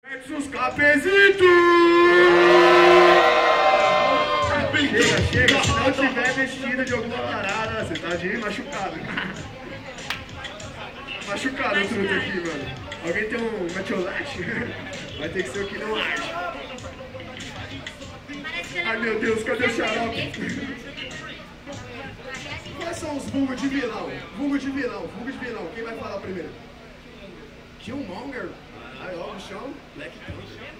Versus Cafezito! Chega, se não tiver vestido de alguma parada, você tá de machucado. Machucado o truto aqui, mano. Alguém tem um metiolate? Vai ter que ser o que não arde. Ai meu Deus, cadê o xarope? Quais são os vulgos de vilão? Vulgo de vilão. Quem vai falar primeiro? Killmonger? Ai, ó, no chão. Black Panther.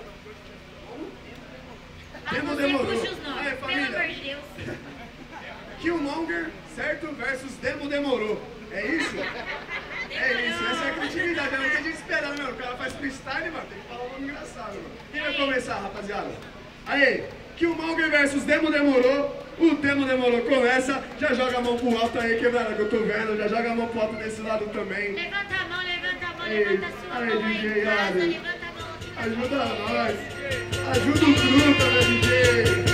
Demorou. Aí, família. Killmonger, certo? Versus Demorou. É isso? É isso, essa é a criatividade. É o que a gente espera, meu. O cara faz freestyle, mano. Tem que falar um nome engraçado, mano. Quem vai começar, rapaziada? Aí, Killmonger versus Demorou. O Demorou começa. Já joga a mão pro alto aí, quebrada, que eu tô vendo. Já joga a mão pro alto desse lado também. Levanta a mão, levanta a sua mão aí DJ em casa, Adam. levanta a mão. Ajuda nós. Ajuda o truta, meu DJ.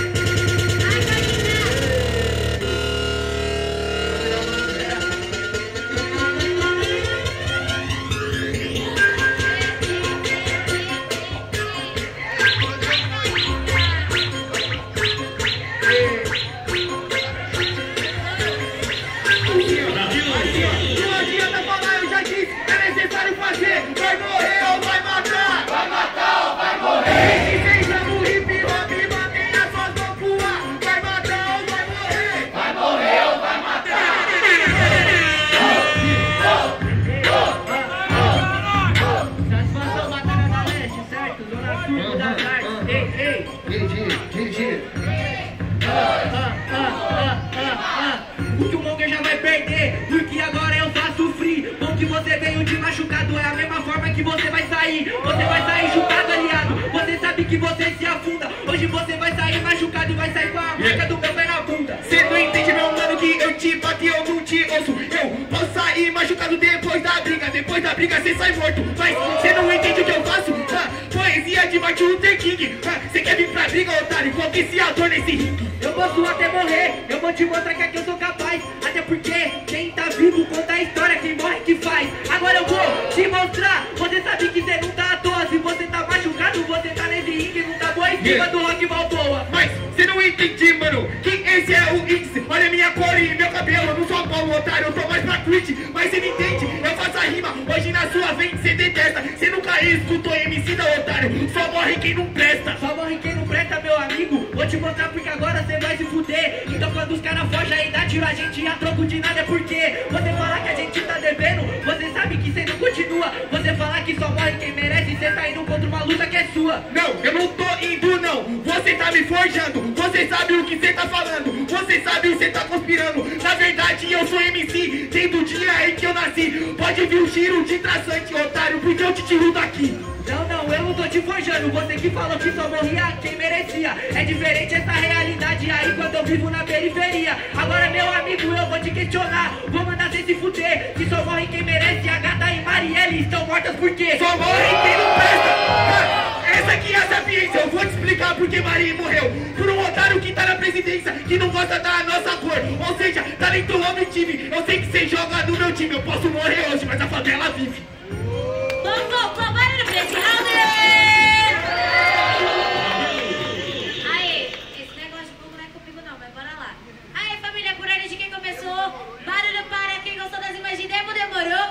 O Killmonger já vai perder, porque agora eu faço free. Bom que você veio de machucado, é a mesma forma que você vai sair. Você vai sair chutado, aliado. Você sabe que você se afunda. Hoje você vai sair machucado e vai sair com a marca do meu pé na bunda. Cê não entende, meu mano, que eu te bati, eu não te ouço. Eu posso sair machucado depois da briga cê sai morto. Mas cê não entende o que eu faço? Poesia de Martin Luther King. Cê quer vir pra briga, otário, qual que se ator nesse ringue? Eu posso até morrer, eu vou te mostrar que aqui eu sou capaz. Até porque quem tá vivo conta a história, quem morre que faz. Agora eu vou te mostrar, você sabe que cê não tá à toa. Se você tá machucado, você tá nesse ringue, não tá boa em cima do Rock Balboa. Mas cê não entende, mano, que esse é o índice. Olha minha cor e meu cabelo, eu não sou Paulo, otário, eu tô mais pra tweet. Mas cê não entende, eu faço a rima, hoje na sua frente cê detesta. Cê nunca escutou MC da otário, só morre quem não presta. Só morre quem não presta, meu amigo. Vou te mostrar porque agora cê vai se fuder. Então quando os caras fogem aí dá tiro, a gente a troco de nada é porque você falar que a gente tá devendo, você sabe que cê não continua. Você falar que só morre quem merece, cê tá indo contra uma luta que é sua. Não, eu não tô indo não, você tá me forjando. Você sabe o que cê tá falando, você sabe o que cê tá conspirando. Na verdade eu sou MC, desde o dia aí que eu nasci. Pode vir um tiro de traçante, otário, porque eu te tiro daqui. Não, eu não tô te forjando. Você que falou que só morria quem merecia. É diferente essa realidade aí quando eu vivo na periferia. Agora, meu amigo, eu vou te questionar. Vou mandar você se fuder. Se só morre quem merece, a Gata e Marielle estão mortas por quê? Só morre quem não presta. Essa aqui é a sapiência. Eu vou te explicar porque Maria morreu. Por um otário que tá na presidência, que não gosta da nossa cor. Ou seja, talento homem time. Eu sei que você joga no meu time. Eu posso morrer hoje, mas a favela vive. Esse round! Aê, esse negócio de fogo não é comigo não, mas bora lá. Aê, família, por ordem de quem começou, barulho para quem gostou das imagens de Demorou.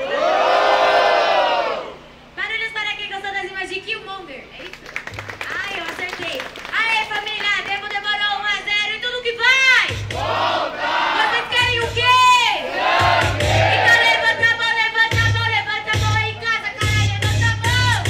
Barulhos para quem gostou das imagens de Killmonger, é isso? Ai, eu acertei. Aê, família, Demorou 1 a 0 e tudo que vai! Volta! Vocês querem o quê? Então levanta a mão, levanta a mão, levanta a mão aí em casa, caralho, levanta a mão!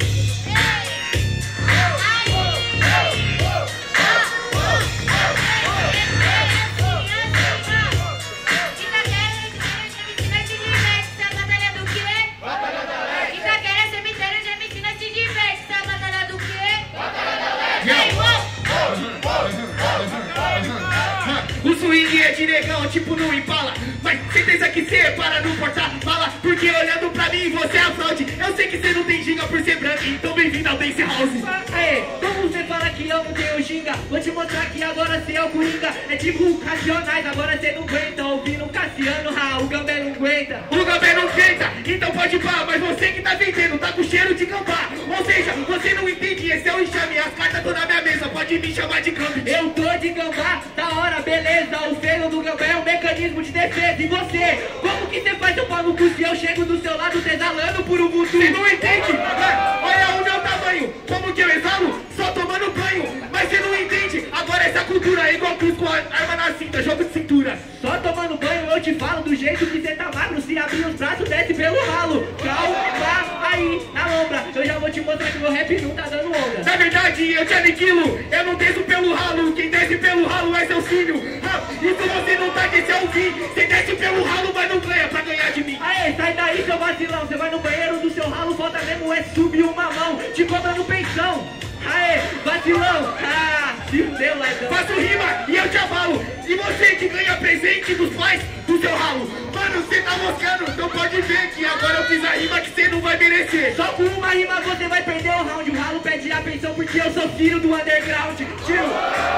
O swing é de negão, tipo no Impala. Mas certeza que cê para no porta-mala. Porque olhando pra mim você é a fraude. Eu sei que cê não tem giga por ser branco, então bem-vindo ao Dance House. Aê, como você fala que eu não tenho ginga. Vou te mostrar que agora cê é o Coringa. É tipo o Racionais, agora cê não aguenta. Ouvindo o Cassiano, o Gambé não aguenta. O Gambé não aguenta, então pode pá. Mas você que tá vendendo, tá com cheiro de gambá. Ou seja, você não entende, esse é o enxame. As cartas estão na minha mesa, pode me chamar de Gambit. Eu tô de gambá, da hora, beleza. O freio do gambá é um mecanismo de defesa. E você, como que você faz seu pau no cu se eu chego do seu lado exalando por um mundo? Você não entende? Olha o meu tamanho, como que eu exalo? Só tomando banho. Mas você não entende? Agora essa cultura é igual Cruz com a arma na cinta, jogo de cintura. Só tomando banho eu te falo do jeito que cê tá magro. Se abrir os braços, desce pelo ralo. Calma aí, na lombra. Eu já vou te mostrar que meu rap não tá dando onda. Na verdade, eu te aniquilo. Eu não desço pelo ralo. Quem desce pelo ralo é seu filho. Isso você não tá aqui se ouvir. Você desce pelo ralo, mas não ganha pra ganhar de mim. Aê, sai daí, seu vacilão. Você vai no banheiro do seu ralo, falta mesmo é subir uma mão. Te cobrando pensão. Aê, vacilão. Se fudeu, Laizão. Faço rima e eu te avalo. E você que ganha presente dos pais do seu ralo. Mano, você tá moscando, então pode ver que agora eu fiz a rima que você não vai merecer. Só com uma rima você vai perder o round. O ralo pede a pensão porque eu sou filho do underground. Tio.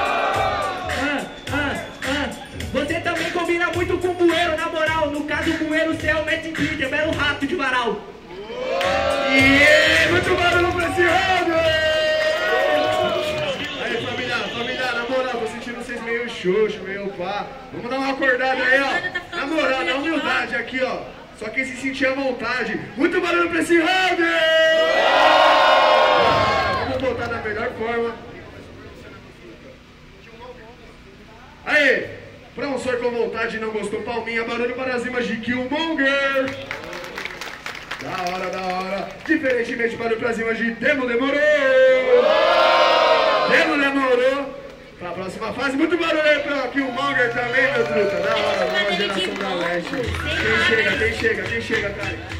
Você também combina muito com o bueiro, na moral. No caso, o bueiro você é o Messi Twitter, belo rato de varal. Muito barulho pra esse round! Aí, família, na moral, tô sentindo vocês meio xoxo, meio pá. Vamos dar uma acordada aí, ó. Na moral, na humildade aqui, ó. Só quem se sentir à vontade. Muito barulho pra esse round! Vamos voltar da melhor forma. Aí, pra um senhor com vontade e não gostou, palminha, barulho para as rimas de Killmonger. Da hora. Diferentemente para o Brasil hoje, Demo demorou. Pra próxima fase, muito barulho aí pra Killmonger também, meu truta. Da hora, nova geração da Leste. Quem chega, cara?